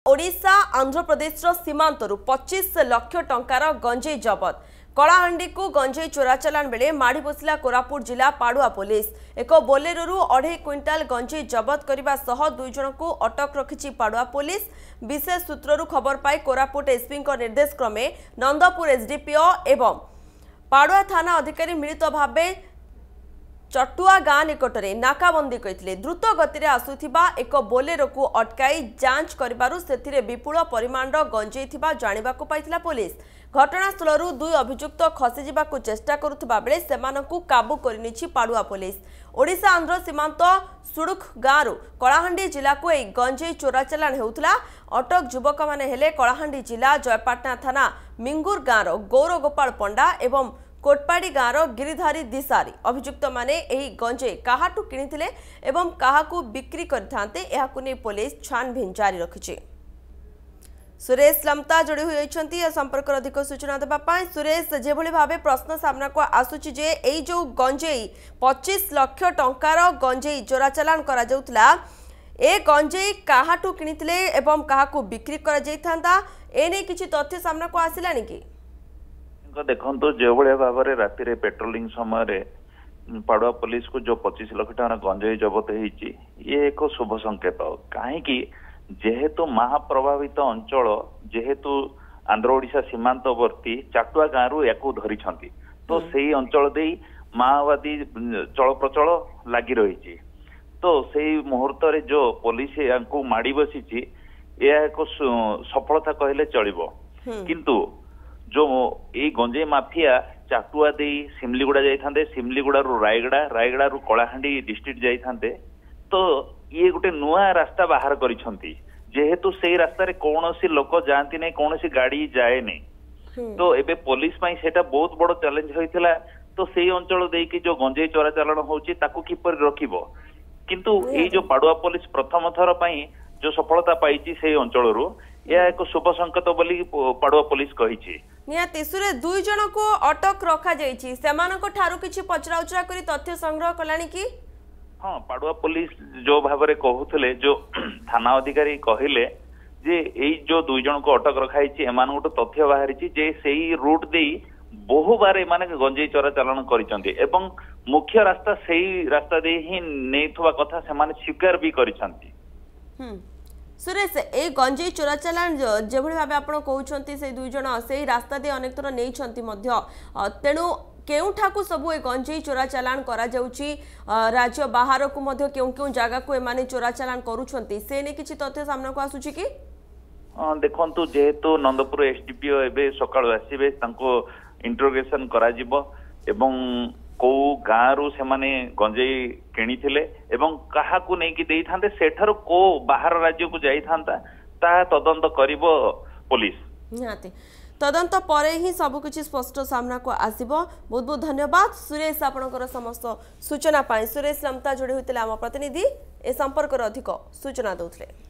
ओडिशा आंध्र प्रदेश सीमांतरू 25 लाख टंकार गंजेई जबत। कलाहांडी को गंजेई चोरा चलाण बेले माड़ी बसला कोरापुट जिला पाड़ुआ पुलिस। एक बोलेरो 2.5 क्विंटाल गंजेई जबत करने सह 2 जन को अटक रखिछि पाड़ुआ पुलिस। विशेष सूत्रु खबर पाई कोरापुट एसपी निर्देश क्रमे नंदपुर एसडीपीओ एवं पाड़ुआ थाना अधिकारी मिलित भावे चटुआ गाँ निकटरे नाकाबंदी करते द्रुत गति आसुथिबा एक बोलेरो को अटकाई जांच करिबारु सेथिरे विपुल परिमाण गंजेई थिबा जानिबाकु पाइथिला पुलिस। घटनास्थल 2 अभियुक्त खसी जावाकु चेष्टा करुथिबा बेले सेमानकु काबू करनिछि पाड़ुआ पुलिस। ओडिशा आंध्र सीमांत सुडुख गाँव कलाहांडी जिला को एक गंजेई चोरा चलाण हेउथला। अटक युवक माने हेले कलाहांडी जिला जयपाटना थाना मिंगुर गाँव गौर गोपाल पंडा एवं कोटपाड़ी गाँव गिरिधारी दिशारी। अभियुक्त माने एही गंजेई काहाटू किनिथिले एवं काहाकू बिक्री करथांते एहाकू नै पुलिस छानबीन जारी रखिछि। सुरेश लमता जोड़ी हुई संपर्क अधिक सूचना देवाई। सुरेश, जेभली भावे प्रश्न सामना को आसुची जे एई जो गंजेई 25 लाख टंकार गंजेई चोरा चलाण करा जाउतला, ए गंजेई काहाटू किनिथिले एवं काहाकू बिक्री करा जाइथांता, ए नै किछि तथ्य सामना को आसिलानी कि? देखो जो भाव में राति पेट्रोलिंग समय पाड़ुआ पुलिस को जो 25 लाख टका गंजेई जबत होती ये एक शुभ संकेत। कहीं जेहेतु महाप्रभावित अंचल जेहेतु आंध्र ओडिशा सीमांतवर्ती चाटुआ गाँव या धरी तो से अंचल दे माओवादी चल प्रचल लगी रही तो से मुहूर्त जो पुलिस या माड़ी बसी एक सफलता कहले चलिबो। किंतु जो ये गंजेई माफिया चाटुआ दे सिमलीगुड़ा जाइथांते, सिमलीगुड़ा रु रायगड़ा रु कलाहांडी डिस्ट्रिक्ट जाइथांते तो ये गोटे नुआ रास्ता बाहर करिसंती। जेहेतु से रास्ता रे कौनसी लोक जाती नहीं, कौनसी गाड़ी जाए नहीं तो एबे पुलिस पाई सेटा बहुत बड़ चैलेंज होइथिला। तो से अंचल देकी जो गंजेई चोरा चालाण होउची ताकू किपर रखिबो। किंतु ए जो पाड़ुआ पुलिस प्रथम थर पाई जो सफलता पाइची से अंचल रु या एक शुभ संकेत बोली पाड़ुआ पुलिस कहिछि। नियाती सुरे 2 जन को अटक रखा जाइछि, सेमानक ठारू किछि पचरा उचरा करी तथ्य संग्रह कलानी कि? हाँ, पाड़ुआ पुलिस जो भाव में कहते जो थाना अधिकारी कहले जे यही जो 2 जन को अटक रखाई एमान गोटे तथ्य बाहरी जे से रूट दे बहु बार एमाने गंजेई चोरा चालाण करिसंती एवं मुख्य रास्ता से रास्ता दे ही नेथुवा कथा सेमाने स्वीकार भी करिसंती। सुरेश, ए गंजेई चोरा चालाण जेभली भाबे आपण कहउछंती से 2 जन से रास्ता दे अनेक थर नेइछंती मध्य, तेणु केउठाकू सबु ए गंजेई चोरा चालाण करा जाउची, राज्य बाहर को मध्य केउ जगह को एमाने चोरा चालाण करूछंती, से ने किछि तथ्य सामना को आसुची कि? देखंतु जेहेतु नंदपुर एसडीपीओ एबे सकाळ आसीबे तांको इंटरोगेशन करा जिवो एवं को गाँ रु से माने गंजेई किनिथिले एवं काहाकू नै कि देई थांते सेठारो को बाहर राज्य को जाई थांता ता तदंत करिवो पुलिस। निहाती तदंत परे ही सब किछि स्पष्ट सामना को आसीबो। बहुत बहुत धन्यवाद सुरेश आपनकर समस्त सूचना पाई। सुरेश लमता जोड़ी होइतिले आम प्रतिनिधि ए संपर्क अधिक सूचना दउथिले।